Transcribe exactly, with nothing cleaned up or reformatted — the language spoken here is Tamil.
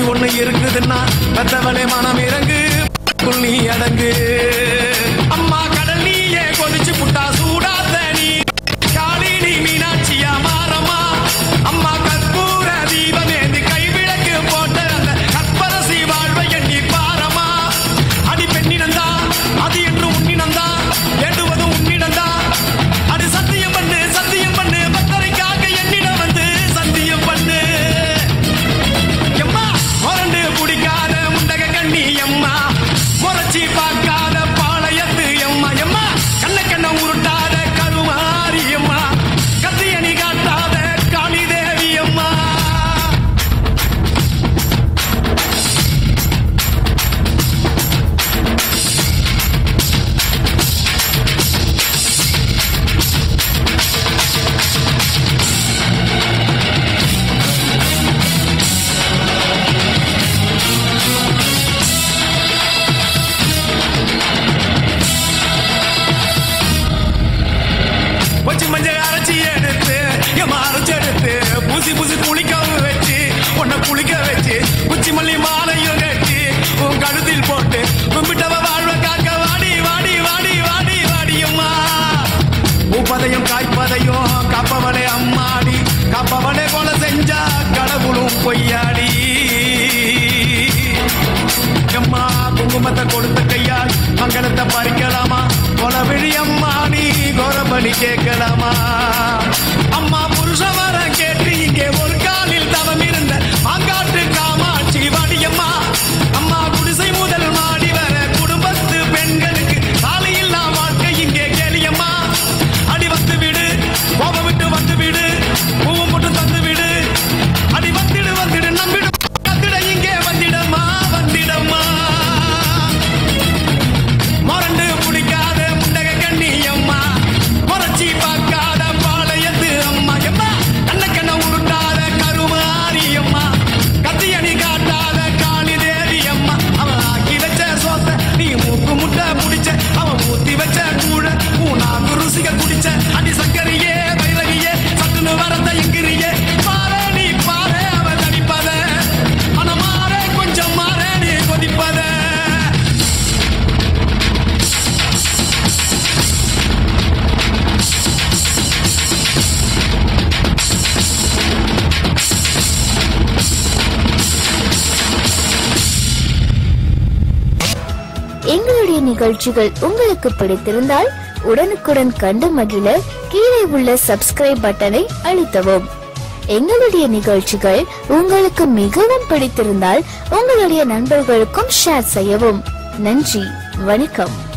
ஒண்ணு இருக்குதுன்னா பெத்தவளே மனம் இறங்கு நீ அடங்கு. அம்மா கடல் நீயே கொதிச்சு புட்டா சூடாத நீ காலினி மீனாட்சியா மாறம்மா. அம்மா கற்பூர தீபமேந்து கைவிளக்கு போட்ட அந்த கற்பரசி வாழ்வை எண்ணி பாரம்மா. அடி பெண்ணினந்தா அது என்று உன்னினந்தா ஏடுவது உன்னிடந்தா. அது சத்தியம் பண்ணு சத்தியம் பண்ணு பத்தரைக்காக என்னிடம் வந்து சத்தியம் பண்ணு. எம்மா மொரண்டு பிடிக்காத முண்டக கண்ணி எம்மா முறைச்சி பார்க்காத பாளையத்து எம்மா. எம்மா கண்ண கண்ண உருட்டாத கருமாரி எம்மா கத்தியணி காட்டாத காளி தேவி அம்மா. கொஞ்சம் மஞ்சள் அரைச்சி எடுத்து எம்மா அரைச்சி எடுத்து பூசி பூசி குளிக்கவும் வச்சு உன்னை குளிக்க வச்சு குச்சி மல்லி மாலையும் கட்டி உன் கழுத்தில் போட்டு கும்பிட்டவ வாழ்வ காக்க வாடி வாடி வாடி வாடி வாடியம்மா. பூப்பதையும் காய்ப்பதையும் காப்பவளே அம்மாடி காப்பவளே கொலை செஞ்சா கடவுளும் பொய்யாடி. எம்மா குங்குமத்தை கொடுத்த கையால் மங்களத்தை பறிக்கலாமா கொலவிழி அம்மா நீ கோரபலி கேட்கலாமா. அம்மா புருஷ வர கேட்டு இங்கே ஒரு காலில் தவம் இருந்த மாங்காட்டு காமாட்சி வாடியம்மா. அம்மா குடிசை முதல் மாடி வர குடும்பத்து பெண்களுக்கு சாலையில்லா வாழ்க்கை இங்கே கேளியம்மா. அடி வந்து விடு கோப விட்டு வந்து விடு பூவும் போட்டு தந்து விடு அடி வந்துடு வந்துடு நம்பிடு வந்துட இங்கே வந்திடம்மா வந்திடம்மா. மொரண்டு பிடிக்காத முண்டக கண்ணி அம்மா முறைச்சி பார்க்காத பாளையத்து அம்மா. எம்மா கண்ண கண்ண உருட்டாத கருமாரி அம்மா கத்தியணி காட்டாத காளி தேவி அம்மா. அவன் ஆக்கி வச்ச சோத்த நீ மூக்கு முட்டை முடிச்ச அவன் ஊத்தி வச்ச கூட பூனாக்கு ருசிக குடிச்ச அடி சக்கரையே வைரவியே சட்டுன்னு வரத எங்கிரியே பாரு நீ பாரு அவன் தடிப்பத ஆனா மாற கொஞ்சம் மாற நீ கொதிப்பத. எங்களுடைய நிகழ்ச்சிகள் உங்களுக்கு பிடித்திருந்தால் உடனுக்குடன் கண்டு மகிழ கீழே உள்ள சப்ஸ்கிரைப் பட்டனை அழுத்தவும். எங்களுடைய நிகழ்ச்சிகள் உங்களுக்கு மிகவும் பிடித்திருந்தால் உங்களுடைய நண்பர்களுக்கும் ஷேர் செய்யவும். நன்றி, வணக்கம்.